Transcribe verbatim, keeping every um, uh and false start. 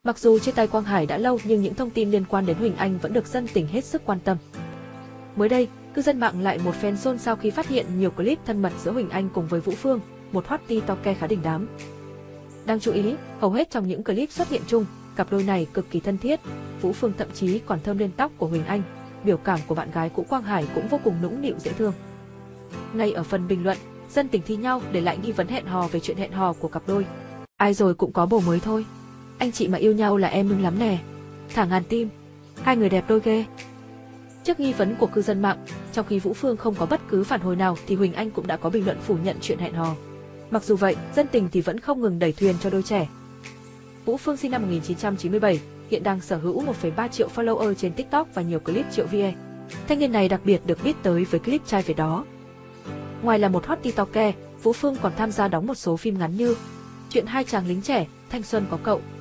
Mặc dù chia tay Quang Hải đã lâu nhưng những thông tin liên quan đến Huỳnh Anh vẫn được dân tình hết sức quan tâm. Mới đây, cư dân mạng lại một phen xôn xao khi phát hiện nhiều clip thân mật giữa Huỳnh Anh cùng với Vũ Phương, một hot TikToker khá đình đám. Đáng chú ý, hầu hết trong những clip xuất hiện chung, cặp đôi này cực kỳ thân thiết, Vũ Phương thậm chí còn thơm lên tóc của Huỳnh Anh, biểu cảm của bạn gái cũ Quang Hải cũng vô cùng nũng nịu dễ thương. Ngay ở phần bình luận, dân tình thi nhau để lại nghi vấn hẹn hò về chuyện hẹn hò của cặp đôi. Ai rồi cũng có bồ mới thôi. Anh chị mà yêu nhau là em mừng lắm nè. Thả ngàn tim. Hai người đẹp đôi ghê. Trước nghi vấn của cư dân mạng, trong khi Vũ Phương không có bất cứ phản hồi nào thì Huỳnh Anh cũng đã có bình luận phủ nhận chuyện hẹn hò. Mặc dù vậy, dân tình thì vẫn không ngừng đẩy thuyền cho đôi trẻ. Vũ Phương sinh năm một nghìn chín trăm chín mươi bảy, hiện đang sở hữu một phẩy ba triệu follower trên TikTok và nhiều clip triệu view. Thanh niên này đặc biệt được biết tới với clip trai về đó. Ngoài là một hot TikToker, Vũ Phương còn tham gia đóng một số phim ngắn như Chuyện hai chàng lính trẻ, Thanh xuân có cậu,